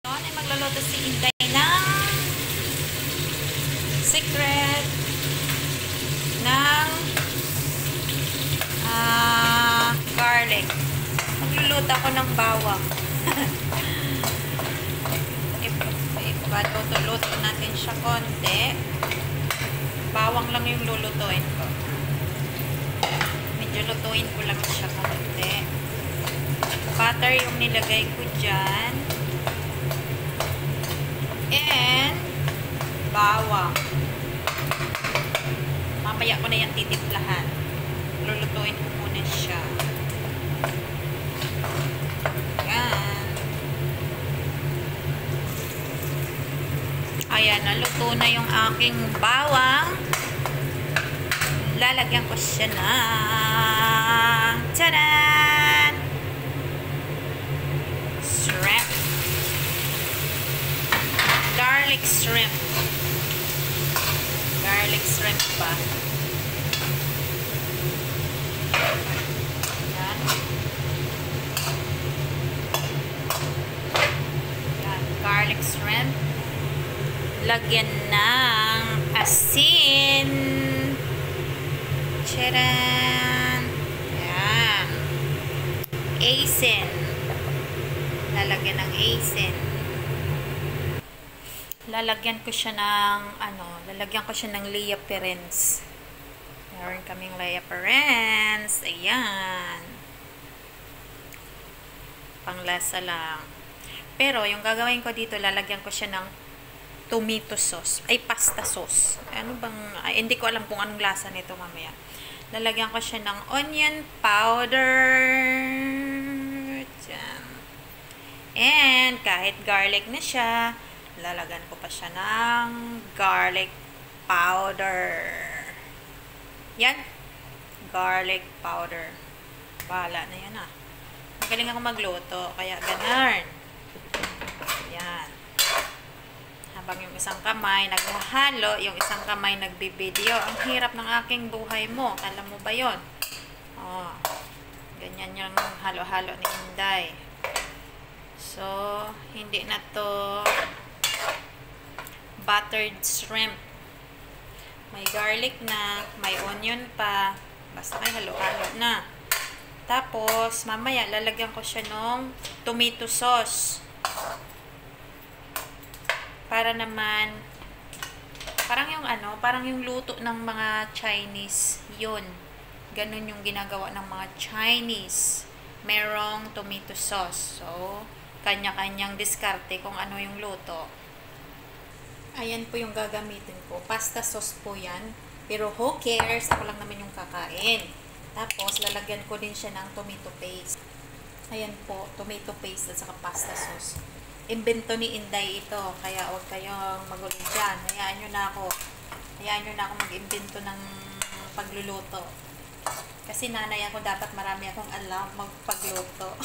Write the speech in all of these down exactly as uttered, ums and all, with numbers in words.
Ngayon ay magluluto si Inday ng secret ng uh, garlic. Magluluto ako ng bawang. Ipaluto-luto natin siya konti. Bawang lang yung lulutuin ko. Medyo lutuin ko lang siya konti. Butter yung nilagay ko dyan. And bawang. Mamaya ko na yan titimplahan. Lulutuin ko muna siya. Yan. Ayan, naluto na yung aking bawang. Lalagyan ko siya ng tadan! Shrimp. Garlic shrimp. Garlic shrimp pa. Yan. Yan. Garlic shrimp. Lagyan ng asin. Tcharan! Yan. Asin. Lalagyan ng asin. Lalagyan ko siya ng, ano, lalagyan ko siya ng Lea Perens. Meron kaming Lea Perens. Ayan. Panglasa lang. Pero, yung gagawin ko dito, lalagyan ko siya ng tomato sauce. Ay, pasta sauce. Ano bang, ay, hindi ko alam kung anong lasa nito mamaya. Lalagyan ko siya ng onion powder. Diyan. And, kahit garlic na siya, lalagyan ko pa siya ng garlic powder. Yan. Garlic powder. Bahala na yan ah. Magaling ako magluto. Kaya ganun. Yan. Habang yung isang kamay naghahalo, yung isang kamay nagbibideo. Ang hirap ng aking buhay mo. Alam mo ba yon? Oh, ganyan yung halo-halo ni Inday. So, hindi na to buttered shrimp. May garlic na, may onion pa. Basta kay halo-halo na. Tapos, mamaya lalagyan ko siya ng tomato sauce. Para naman, parang yung ano, parang yung luto ng mga Chinese, yun. Ganun yung ginagawa ng mga Chinese. Merong tomato sauce. So, kanya-kanyang diskarte kung ano yung luto. Ayan po yung gagamitin ko. Pasta sauce po yan. Pero who cares? Ako lang naman yung kakain. Tapos, lalagyan ko din siya ng tomato paste. Ayan po, tomato paste at saka pasta sauce. Imbento ni Inday ito. Kaya huwag kayong magulo dyan. Hayaan nyo na ako. Hayaan nyo na ako mag-imbento ng pagluluto. Kasi nanay ako, dapat marami akong alam magpagluto.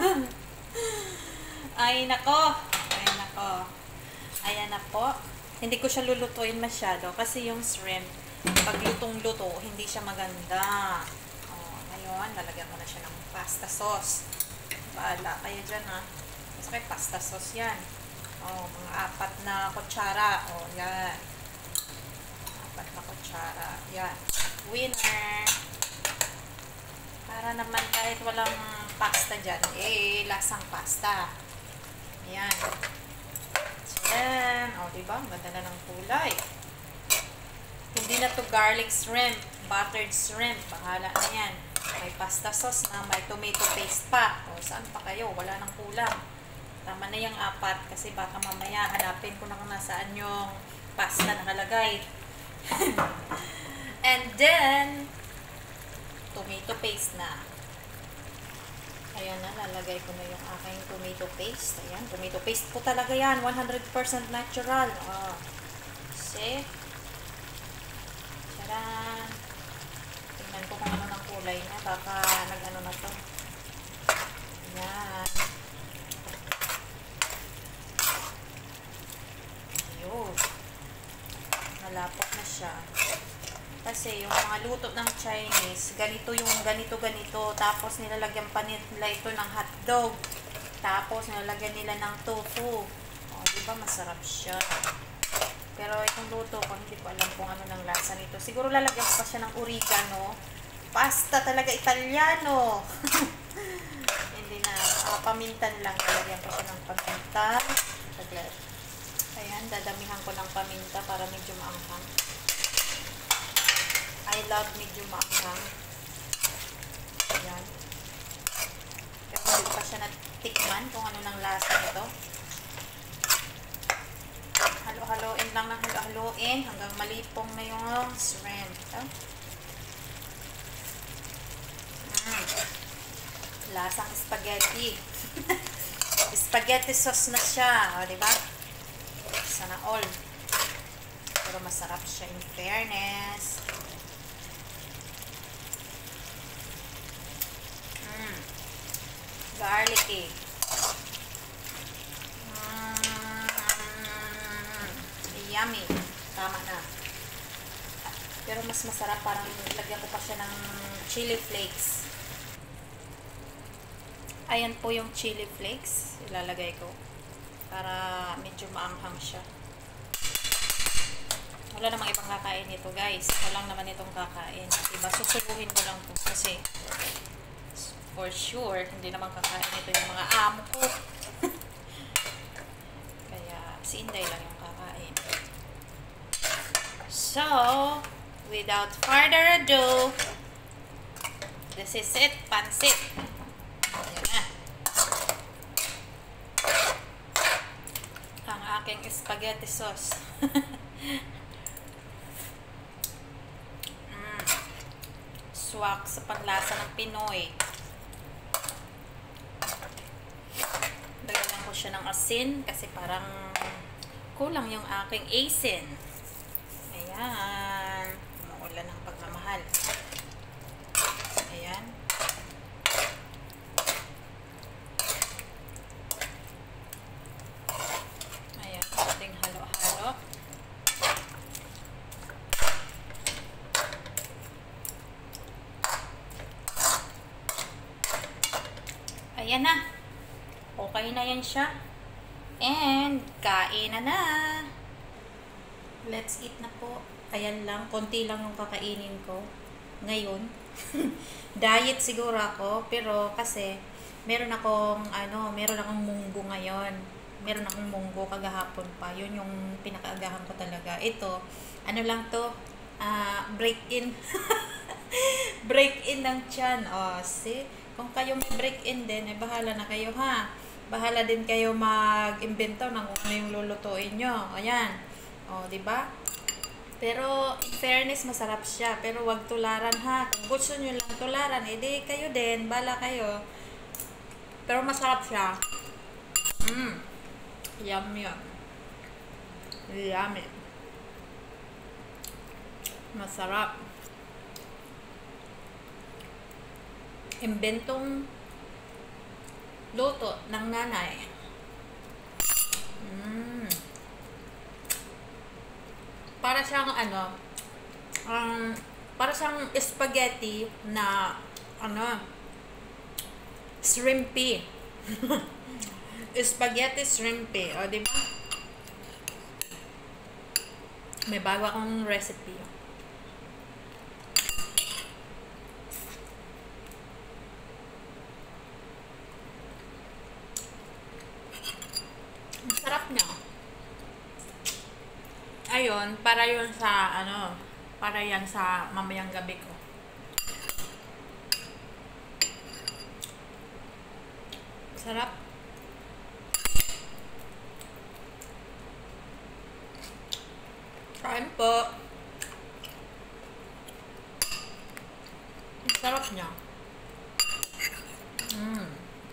Ay, nako. Ay, nako. Ayan na po. Hindi ko siya lulutuin masyado kasi yung shrimp, pag lutong-luto, hindi siya maganda. O, ngayon, lalagyan ko na siya ng pasta sauce. Bahala kayo dyan ha. Mas may pasta sauce yan. O, mga apat na kutsara. O, yan. Apat na kutsara. Yan. Winner. Para naman kahit walang pasta dyan, eh, lasang pasta. Yan. Yan. O, diba? Ang ganda na ng kulay. Hindi na to garlic shrimp. Buttered shrimp. Bahala na yan. May pasta sauce na. May tomato paste pa. O, saan pa kayo? Wala nang kulang. Tama na yung apat. Kasi baka mamaya hanapin ko na kung nasaan yung pasta nakalagay. And then, tomato paste na. Ayan na, lalagay ko na yung aking tomato paste. Ayan, tomato paste po talaga yan. one hundred percent natural. Oh. See? Tcharan! Tingnan ko kung ano ng kulay na. Baka nag-ano na to. Ayan. Ayun. Malapot na siya. Kasi yung mga luto ng Chinese, ganito yung ganito-ganito. Tapos nilalagyan pa nila ito ng hotdog. Tapos nilalagyan nila ng tofu. Diba masarap siya. Pero itong luto ko, hindi ko alam kung ano ng lasa nito. Siguro lalagyan ko pa siya ng oregano. Pasta talaga Italiano. Hindi na. Uh, pamintan lang. Lalagyan ko siya ng paminta. Saglit. Ayan, dadamihan ko ng paminta para medyo maanghang. I love medyo maanghang. Ayan. Pero hindi pa siya natikman kung ano ng lasa nito. Halo-haloin lang ng halo-haloin hanggang malipong na yung shrimp. Oh. Mm. Lasang spaghetti. Spaghetti sauce na siya. O, diba? Sana all. Pero masarap siya in fairness. Mm. Garlicky. Yummy. Tama na. Pero mas masarap parang lagyan ko pa siya ng chili flakes. Ayan po yung chili flakes. Ilalagay ko. Para medyo maanghang siya. Wala namang ibang kakain nito guys. Ako lang naman itong kakain. Diba? Susubuhin ko lang po. Kasi for sure, hindi naman kakain ito yung mga amo ko. Kaya si Inday lang yung kakain. So, without further ado, this is it, pansit. Ayan na. Ang aking spaghetti sauce. mm. Swak sa panlasa ng Pinoy. Dagdagan ko siya ng asin kasi parang kulang yung aking asin. Ayan. Umuulan ng pagmamahal. Ayan. Ayan. Ating halo-halo. Ayan na. Okay na yan siya. And, kain na na. Let's eat na po. Ayan lang, konti lang yung kakainin ko ngayon. Diet siguro ako, pero kasi meron akong ano, meron akong munggo ngayon. Meron akong munggo kagahapon pa. Yun yung pinakaagahan ko talaga. Ito, ano lang to, uh, break in. Break in ng tiyan. Oh, see? Kung kayo may break in din, eh bahala na kayo ha. Bahala din kayo mag-imbento ng ano yung lulutuin nyo. Ayan. O, oh, di ba? Pero in fairness masarap siya, pero wag tularan ha. Kung gusto niyo lang tularan, edi kayo din, bala kayo. Pero masarap siya. Mm. Yum yum. Yummy. Masarap. Imbentong luto ng nanay. Mm. Para siyang ano, um, para siyang spaghetti na ano, shrimpy. Spaghetti shrimpy, o di ba? May bago akong recipe. Ang sarap niya. Ayun, para yun sa ano, para yan sa mamayang gabi ko. Sarap. Kain po. Ang sarap niya. Mm.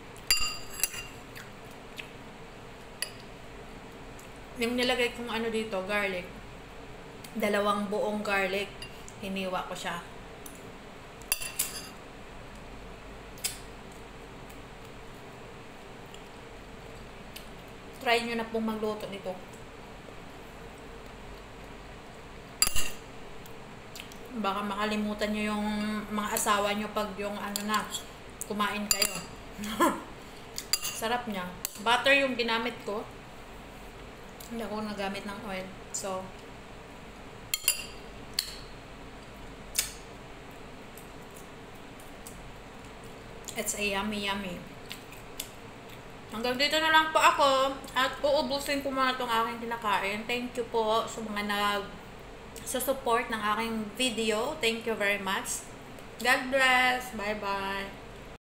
Yung nilagay kong ano dito, garlic. Dalawang buong garlic. Hiniwa ko siya. Try nyo na pong magluto nito. Baka makalimutan nyo yung mga asawa nyo pag yung ano na, kumain kayo. Sarap niya. Butter yung ginamit ko. Hindi ako nagamit ng oil. So, it's a yummy yummy. Hanggang dito na lang po ako at uubusin ko muna itong aking kinakain. Thank you po sa mga nag sa support ng aking video. Thank you very much. God bless. Bye bye.